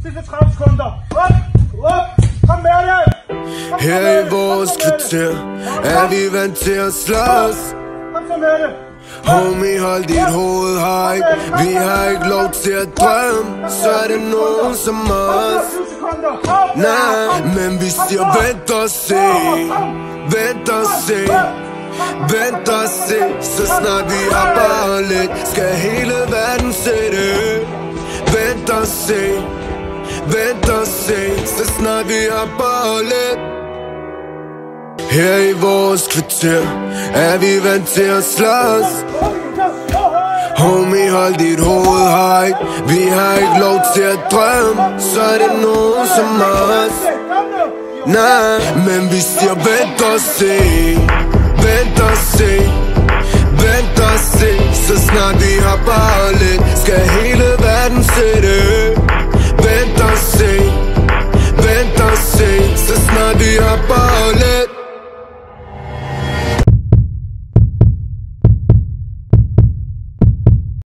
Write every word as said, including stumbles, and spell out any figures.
Sidste tredive sekunder. Op, op, kom med det. Her i vores kvarter er vi vant til at slås. Kom så med det. Homie, hold dit hoved højt. Vi har ikke lov til at drømme. Så er det nogen som os. Nej, men vi siger vent og se. Vent og se. Vent og se. Så snart vi har bare lidt, skal hele verden se det. Vent og se. Vent og se. Så snart vi har bare lidt. Her i vores kvarter er vi vant til at slås. Homie, hold dit hoved højt. Vi har ikke lov til at drømme. Så er det nogen som os. Nej, men vi siger vent og se. Vent og se. Vent og se. Så snart vi har bare lidt, skal hele verden se det.